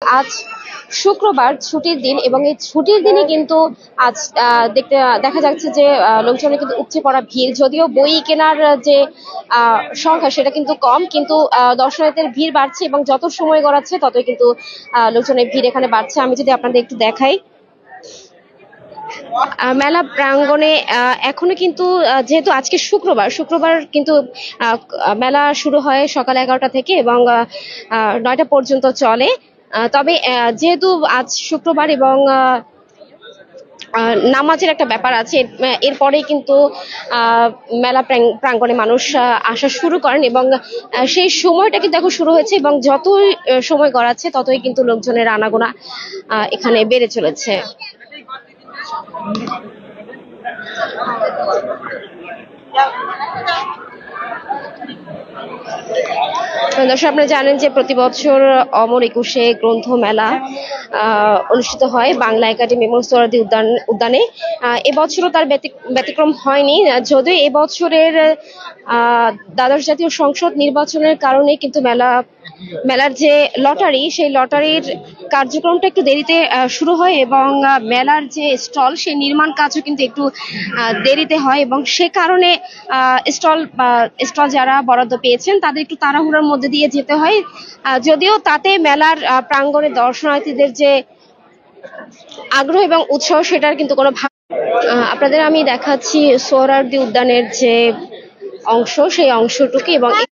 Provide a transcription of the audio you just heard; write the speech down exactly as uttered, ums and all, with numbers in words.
আজ শুক্রবার ছুটির দিন এবং এই ছুটির দিনে কিন্তু আজ দেখতে দেখা যাচ্ছে যে লোকজনের কিন্তু উপচে পড়া ভিড়। যদিও বই কেনার যে সংখ্যা সেটা কিন্তু কম, কিন্তু দর্শনার্থীদের ভিড় বাড়ছে এবং যত সময় গড়াচ্ছে ততই কিন্তু লোকজনের ভিড় এখানে বাড়ছে। আমি যদি আপনাদের একটু দেখাই, মেলা প্রাঙ্গণে এখনো কিন্তু, যেহেতু আজকে শুক্রবার শুক্রবার কিন্তু মেলা শুরু হয় সকাল এগারোটা থেকে এবং নয়টা পর্যন্ত চলে। তবে যেহেতু আজ শুক্রবার এবং নামাজের একটা ব্যাপার আছে, এরপরেই কিন্তু মেলা প্রাঙ্গণে মানুষ আসা শুরু করেন এবং সেই সময়টা কিন্তু এখন শুরু হয়েছে এবং যতই সময় গড়াচ্ছে ততই কিন্তু লোকজনের আনাগোনা এখানে বেড়ে চলেছে। দর্শক, আপনারা জানেন যে প্রতি বছর অমর একুশে গ্রন্থ মেলা অনুষ্ঠিত হয় বাংলা একাডেমি এবং সোহরাওয়ার্দী উদ্যান উদ্যানে এবছরও তার ব্যতিক্রম হয়নি। যদিও এবছরের দ্বাদশ জাতীয় সংসদ নির্বাচনের কারণে কিন্তু মেলা মেলার যে লটারি সেই লটারির কার্যক্রমটা একটু দেরিতে শুরু হয় এবং মেলার যে স্টল সেই নির্মাণ কাজও কিন্তু একটু দেরিতে হয় এবং সে কারণে স্টল স্টল যারা বরাদ্দ পেয়েছেন তাদের একটু তাড়াহুড়োর মধ্যে দিয়ে যেতে হয়। যদিও তাতে মেলার প্রাঙ্গণে দর্শনার্থীদের যে আগ্রহ এবং উৎসাহ সেটার কিন্তু কোনো ভাব। আপনাদের আমি দেখাচ্ছি সোহরাওয়ার্দী উদ্যানের যে অংশ সেই অংশটুকু এবং